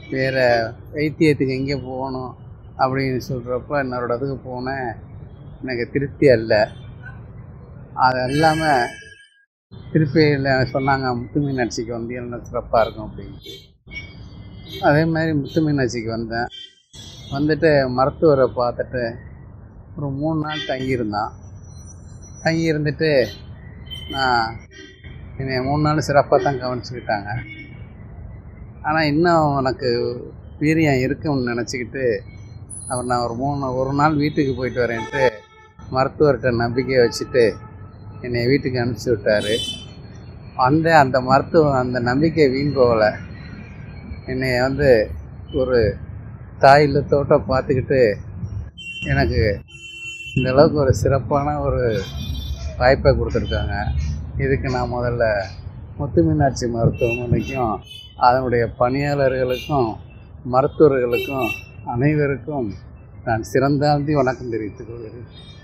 வேறு வைத்தியத்துக்கு எங்கே போகணும் அப்படின்னு சொல்கிறப்ப இன்னொரு இடத்துக்கு போனேன். எனக்கு திருப்தி அல்ல. அது இல்லாமல் திருப்பியில் சொன்னாங்க முத்து மீனாட்சிக்கு வந்து என்ன சிறப்பாக இருக்கும் அப்படின்ட்டு. அதே மாதிரி முத்து மீனாட்சிக்கு வந்தேன். வந்துட்டு மருத்துவரை பார்த்துட்டு ஒரு 3 நாள் தங்கியிருந்தான். தங்கி இருந்துட்டு நான் என்னை 3 நாள் சிறப்பாக தான் கவனிச்சுக்கிட்டாங்க. ஆனால் இன்னும் எனக்கு வீரியம் இருக்குன்னு நினச்சிக்கிட்டு அவர் நான் ஒரு நாள் வீட்டுக்கு போயிட்டு வரேன்ட்டு மருத்துவர்கிட்ட நம்பிக்கையை வச்சுட்டு என்னை வீட்டுக்கு அனுப்பிச்சி விட்டார். அந்த மருத்துவம் அந்த நம்பிக்கை வீண் போகலை. என்னை வந்து ஒரு தாய் இல்லத்தோட்ட பார்த்துக்கிட்டு எனக்கு இந்த அளவுக்கு ஒரு சிறப்பான ஒரு வாய்ப்பை கொடுத்துருக்காங்க. இதுக்கு நான் முதல்ல முத்து மீனாட்சி மருத்துவமனைக்கும் அதனுடைய பணியாளர்களுக்கும் மருத்துவர்களுக்கும் அனைவருக்கும் நான் சிறந்தாழ்த்தி வணக்கம் தெரிவித்துக் கொள்கிறேன்.